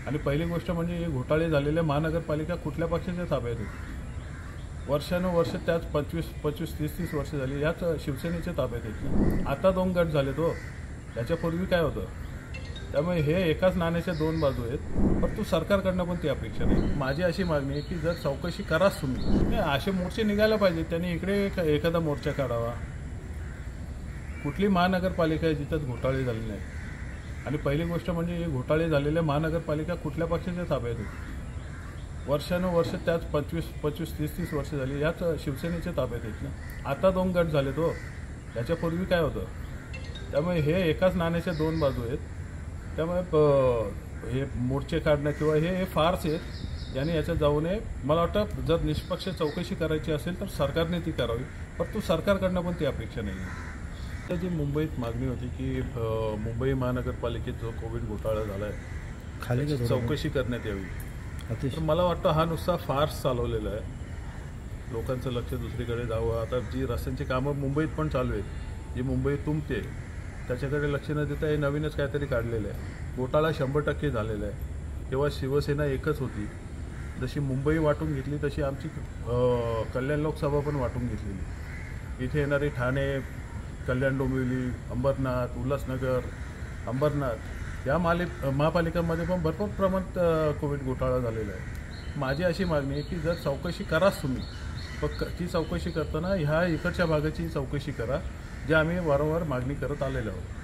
आणि पहिली गोष्ट म्हणजे हे घोटाळे झालेल्या महानगरपालिका कुठल्या पक्षाच्या ताब्यात आहेत? वर्षानुवर्ष त्याच 25-30 वर्ष झाली याच शिवसेनेच्या ताब्यात आहेत. आता 2 गट झाले तो, त्याच्यापूर्वी काय होतं? त्यामुळे हे एकाच नाण्याच्या 2 बाजू आहेत. परंतु सरकारकडनं पण ती अपेक्षा नाही. माझी अशी मागणी आहे की जर चौकशी कराच तुम्ही, असे मोर्चे निघायला पाहिजे. त्यांनी इकडे एखादा मोर्चा काढावा. कुठली महानगरपालिका आहे जिथं घोटाळे झाले नाही? आणि पहिली गोष्ट म्हणजे हे घोटाळे झालेल्या महानगरपालिका कुठल्या पक्षाच्या ताब्यात आहेत? वर्षानुवर्ष त्याच 25-30 वर्ष झाली याच शिवसेनेच्या ताब्यात आहेत ना. आता 2 गट झाले तो, त्याच्यापूर्वी काय होतं? त्यामुळे हे एकाच नाण्याच्या 2 बाजू आहेत. त्यामुळे हे मोर्चे काढणं किंवा हे फारच आहेत, याने याच्यात जाऊ नये. मला वाटतं जर निष्पक्ष चौकशी करायची असेल तर सरकारने ती करावी, परंतु सरकारकडनं पण ती अपेक्षा नाही आहे. जी मुंबईत मागणी होती की मुंबई महानगरपालिकेत जो कोविड घोटाळा झाला आहे त्याची चौकशी करण्यात यावी. तर मला वाटतं हा नुसता फार्स चालवलेला आहे. लोकांचं लक्ष दुसरीकडे जावं. आता जी रस्त्यांची कामं मुंबईत पण चालू आहेत, जी मुंबई तुंबते, त्याच्याकडे लक्ष न देता हे नवीनच काहीतरी काढलेलं आहे. घोटाळा 100% झालेला आहे. तेव्हा शिवसेना एकच होती. जशी मुंबई वाटून घेतली तशी आमची कल्याण लोकसभा पण वाटून घेतलेली. इथे येणारी ठाणे, कल्याण डोंबिवली, अंबरनाथ, उल्हासनगर, अंबरनाथ या महापालिकांमध्ये पण भरपूर प्रमाणात कोविड घोटाळा झालेला आहे. माझी अशी मागणी आहे की जर चौकशी कराच तुम्ही, पण ती चौकशी करताना ह्या इकडच्या भागाची चौकशी करा, जी आम्ही वारंवार मागणी करत आलेलो आहोत.